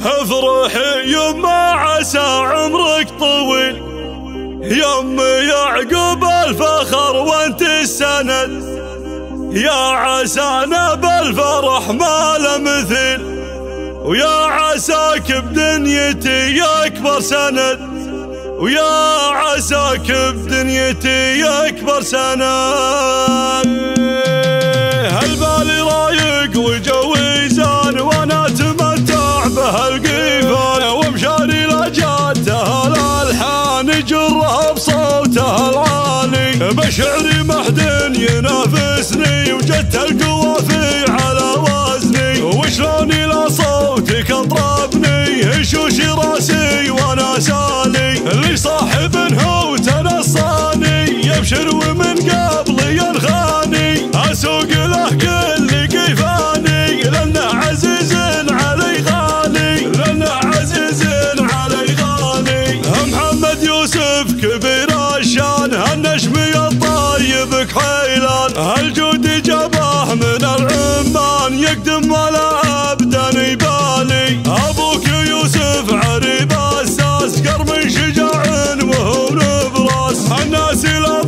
افرحي يما عسى عمرك طويل، يم يعقوب الفخر وانت السند، يا عسانا بالفرح ما له مثيل، ويا عساك بدنيتي يا اكبر سند، ويا عساك بدنيتي يا اكبر سند. هالبالي رايق وجوي زان وانا اتمتع بهالقيفان، ومشاري لجاته الالحان جرها بصوته العالي، بشعري محد ينافسني وجدت القوافي على وزني، وشلون الى صوتك اطربني شوشي راسي وانا سالي، اللي صاحب هو تنصاني يبشر ومن قبلي ينخاني، اسوق له كل كيفاني لانه عزيز علي غالي، لانه عزيز علي غالي. محمد يوسف كبير الشان هالنجمي الطيب كحيلان، هالجود جابه من العمان يقدم ولا ابدا يبالي، ابوك يوسف عريب اساس قرم شجاع وهو نبراس، الناس لا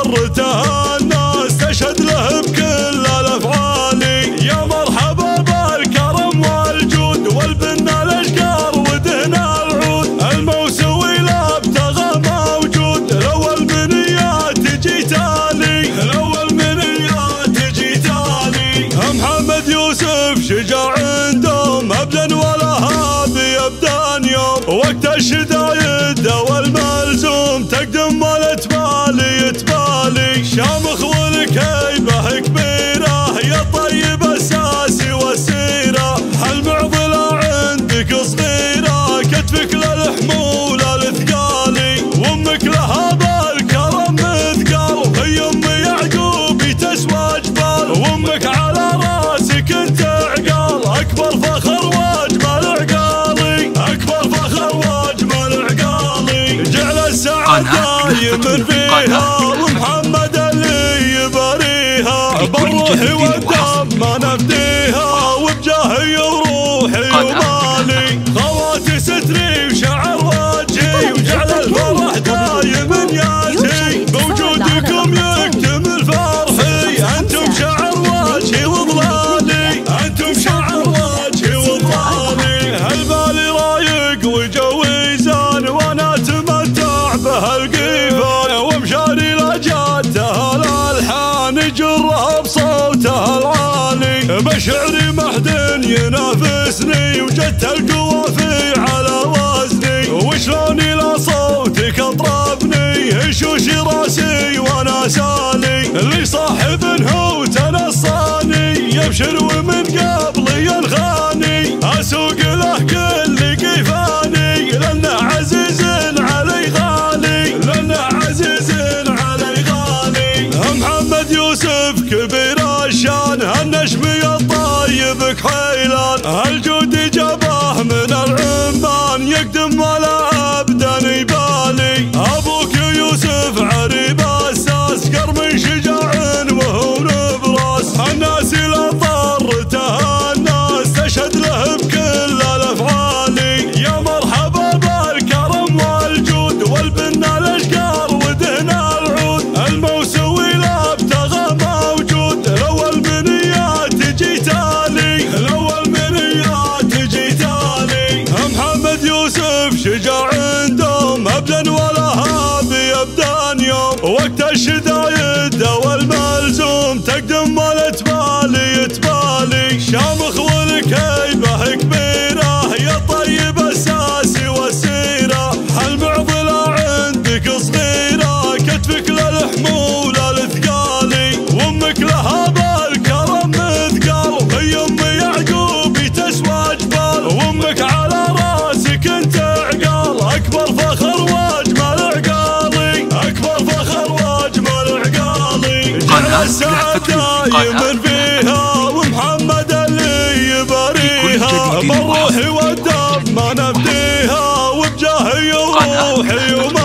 طرته الناس تشهد له بكل الافعال، يا مرحبا بالكرم والجود والبنا الاشقار ودهن العود، الموسوي لا ابتغى موجود، الاول منيات تجي تالي، الاول منيات تجي تالي. محمد يوسف شجاع دوم ابدا ولا هابي ابدان يوم، وقت الشدايد والملزوم تقدم ولا تبالي تبالي، شامخ والكيبه كبيره يا طيب الساسي والسيره، هالمعضله عندك صغيره كتفك للحمول الثقالي، وامك لها بالكرم مثقال هي ام يعقوب تسوى جبال، وامك على راسك انت عقال اكبر فخر واجمل عقالي، اكبر فخر واجمل عقالي، جعل السعد دايم فيها ومحمد اللي يباريها، بالروح والدم ما نفديها وبجاهي وروحي ومالي، خواتي ستري وشعر وجهي وجعل الفرح دايم ياتي، بوجودكم يكتمل فرحي انتم شعر وجهي وظلالي، انتم شعر وجهي وظلالي. هالبالي رايق وجوي زان وانا اتمتع بهالقيفان، ومشاري لجاته الالحان جرها بصوته العالي، بشعري محد ينافسني وجدت القوافي على وزني، وشلون الى صوتك اطربني شوشي راسي وانا سالي، اللي صاحب هو تنصاني يبشر ومن قبلي ينخاني، اسوق له كل كيفاني لانه عزيز علي غالي، لانه عزيز علي غالي. محمد يوسف كبير الشان هالنجمي الطيب كحيلان، هالجود جابه من العمان يقدم ولا ابدا يبالي، ابوك يوسف عريب اساس قرم شجاع وهو نبراس، الناس لا طرته الناس تشهد له بكل الافعال، يا مرحبا بالكرم والجود والبنا الاشقار ودهن العود، الموسوي لا ابتغى موجود، الاول منيات تجي تالي، الاول منيات تجي تالي. محمد يوسف شجاع دوم ابدا ولا هابي ابدان يوم، وقت الشدايد والملزوم تقدم ولا تبالي تبالي، شامخ والكيبه كبيره يا طيب الساسي والسيره، هالمعضله عندك صغيره كتفك للحمول الثقالي، وامك لها بالكرم مثقال هي ام يعقوب تسوى جبال، وامك على راسك انت عقال اكبر فخر واجمل عقالي، اكبر فخر واجمل عقالي، جعل السعد دايم فيها ومحمد اللي يباريها، بالروح والدم ما نفديها وبجاهي وروحي